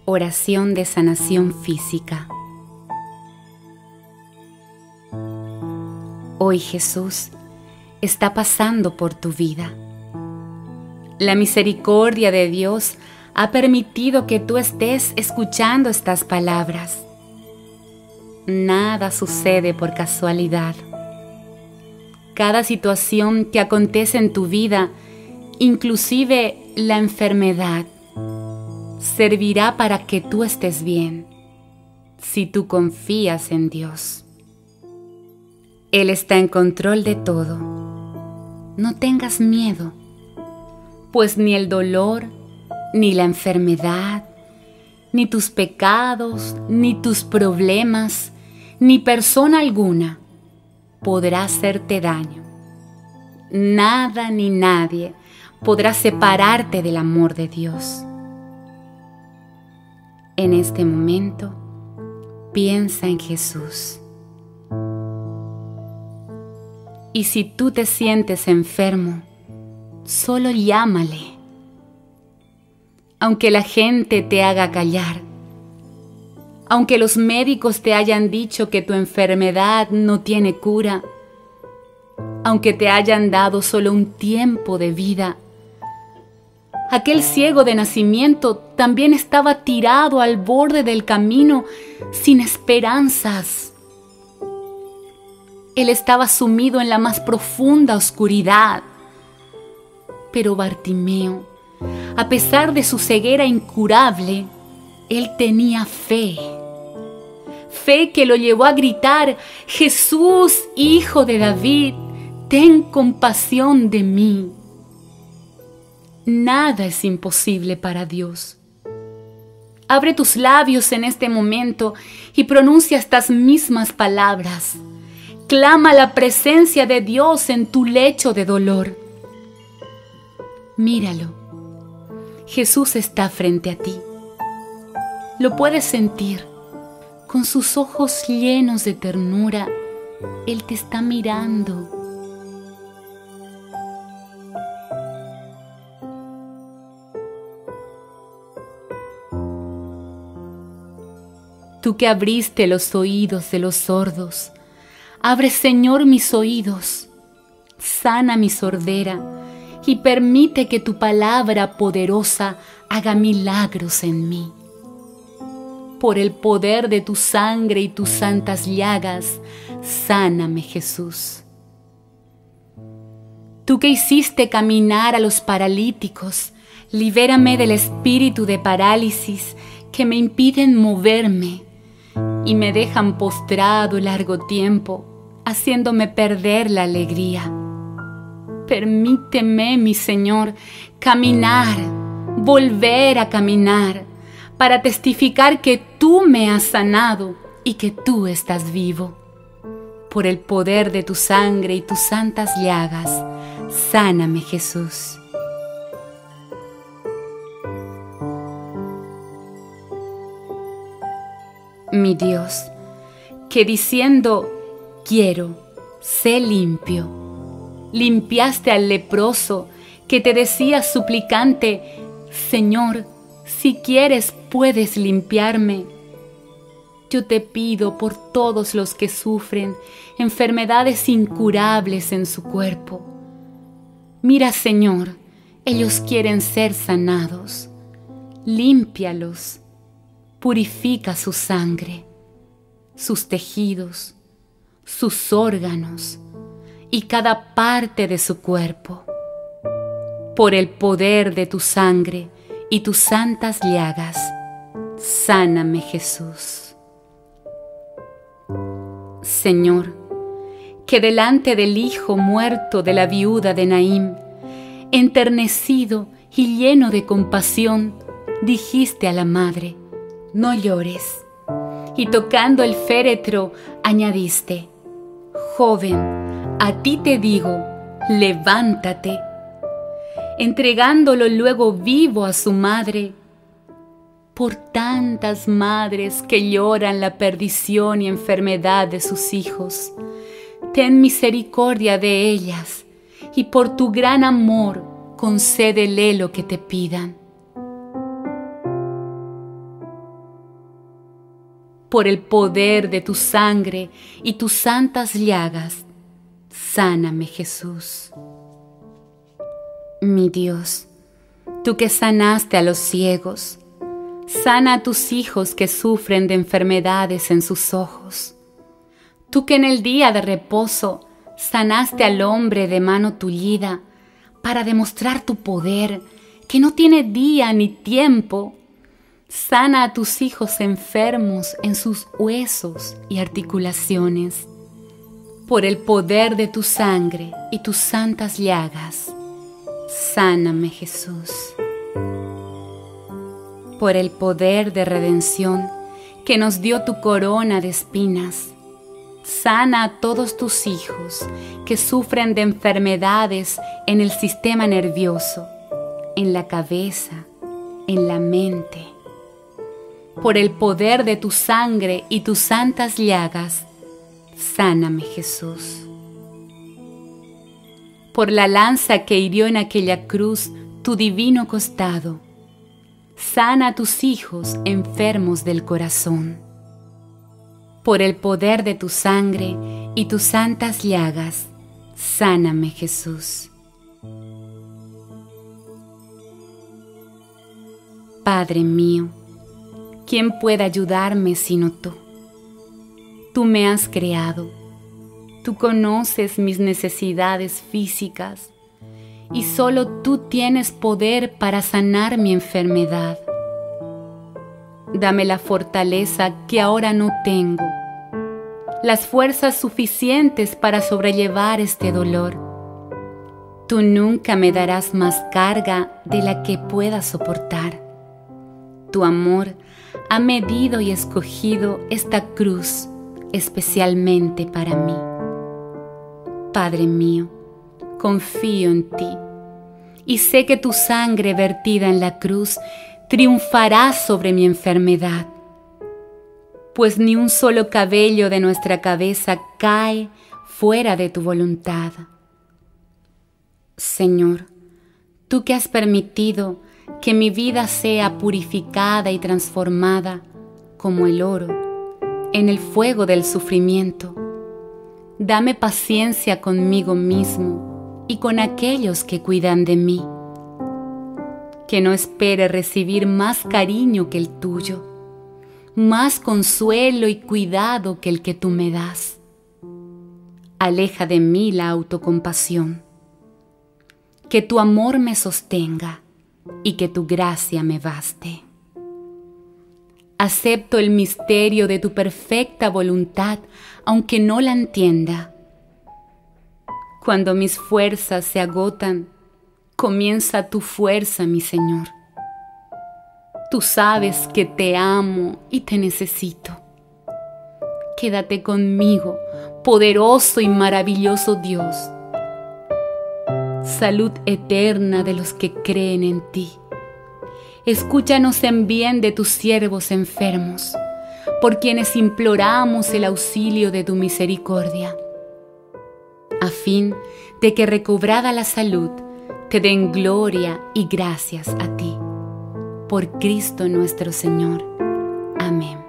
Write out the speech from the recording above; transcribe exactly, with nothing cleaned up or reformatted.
Oración de sanación física. Hoy Jesús está pasando por tu vida. La misericordia de Dios ha permitido que tú estés escuchando estas palabras. Nada sucede por casualidad. Cada situación que acontece en tu vida, inclusive la enfermedad, servirá para que tú estés bien, si tú confías en Dios. Él está en control de todo. No tengas miedo, pues ni el dolor, ni la enfermedad, ni tus pecados, ni tus problemas, ni persona alguna podrá hacerte daño. Nada ni nadie podrá separarte del amor de Dios. En este momento, piensa en Jesús. Y si tú te sientes enfermo, solo llámale. Aunque la gente te haga callar, aunque los médicos te hayan dicho que tu enfermedad no tiene cura, aunque te hayan dado solo un tiempo de vida, aquel ciego de nacimiento también estaba tirado al borde del camino sin esperanzas. Él estaba sumido en la más profunda oscuridad. Pero Bartimeo, a pesar de su ceguera incurable, él tenía fe. Fe que lo llevó a gritar: Jesús, Hijo de David, ten compasión de mí. Nada es imposible para Dios. Abre tus labios en este momento y pronuncia estas mismas palabras. Clama la presencia de Dios en tu lecho de dolor. Míralo. Jesús está frente a ti. Lo puedes sentir. Con sus ojos llenos de ternura, Él te está mirando. Tú que abriste los oídos de los sordos, abre, Señor, mis oídos, sana mi sordera y permite que tu palabra poderosa haga milagros en mí. Por el poder de tu sangre y tus santas llagas, sáname, Jesús. Tú que hiciste caminar a los paralíticos, libérame del espíritu de parálisis que me impiden moverme y me dejan postrado largo tiempo, haciéndome perder la alegría. Permíteme, mi Señor, caminar, volver a caminar, para testificar que tú me has sanado y que tú estás vivo. Por el poder de tu sangre y tus santas llagas, sáname, Jesús. Mi Dios, que diciendo quiero, sé limpio, limpiaste al leproso que te decía suplicante: Señor, si quieres puedes limpiarme. Yo te pido por todos los que sufren enfermedades incurables en su cuerpo. Mira, Señor, ellos quieren ser sanados. Límpialos. Purifica su sangre, sus tejidos, sus órganos y cada parte de su cuerpo. Por el poder de tu sangre y tus santas llagas, sáname, Jesús. Señor, que delante del hijo muerto de la viuda de Naín, enternecido y lleno de compasión, dijiste a la madre: no llores. Y tocando el féretro, añadiste: joven, a ti te digo, levántate. Entregándolo luego vivo a su madre. Por tantas madres que lloran la perdición y enfermedad de sus hijos, ten misericordia de ellas, y por tu gran amor concédele lo que te pidan. por el poder de tu sangre y tus santas llagas, sáname, Jesús. Mi Dios, tú que sanaste a los ciegos, sana a tus hijos que sufren de enfermedades en sus ojos. Tú que en el día de reposo sanaste al hombre de mano tullida para demostrar tu poder, que no tiene día ni tiempo. Sana a tus hijos enfermos en sus huesos y articulaciones. Por el poder de tu sangre y tus santas llagas, sáname, Jesús. Por el poder de redención que nos dio tu corona de espinas, sana a todos tus hijos que sufren de enfermedades en el sistema nervioso, en la cabeza, en la mente. Por el poder de tu sangre y tus santas llagas, sáname, Jesús. Por la lanza que hirió en aquella cruz tu divino costado, sana a tus hijos enfermos del corazón. Por el poder de tu sangre y tus santas llagas, sáname, Jesús. Padre mío, ¿quién puede ayudarme sino tú? Tú me has creado, tú conoces mis necesidades físicas y solo tú tienes poder para sanar mi enfermedad. Dame la fortaleza que ahora no tengo, las fuerzas suficientes para sobrellevar este dolor. Tú nunca me darás más carga de la que pueda soportar. Tu amor ha medido y escogido esta cruz especialmente para mí. Padre mío, confío en ti y sé que tu sangre vertida en la cruz triunfará sobre mi enfermedad, pues ni un solo cabello de nuestra cabeza cae fuera de tu voluntad. Señor, tú que has permitido que mi vida sea purificada y transformada como el oro en el fuego del sufrimiento, dame paciencia conmigo mismo y con aquellos que cuidan de mí. Que no espere recibir más cariño que el tuyo, más consuelo y cuidado que el que tú me das. Aleja de mí la autocompasión. Que tu amor me sostenga y que tu gracia me baste. Acepto el misterio de tu perfecta voluntad, aunque no la entienda. Cuando mis fuerzas se agotan, comienza tu fuerza, mi Señor. Tú sabes que te amo y te necesito. Quédate conmigo, poderoso y maravilloso Dios. Salud eterna de los que creen en ti. Escúchanos en bien de tus siervos enfermos, por quienes imploramos el auxilio de tu misericordia, a fin de que recobrada la salud, te den gloria y gracias a ti. Por Cristo nuestro Señor. Amén.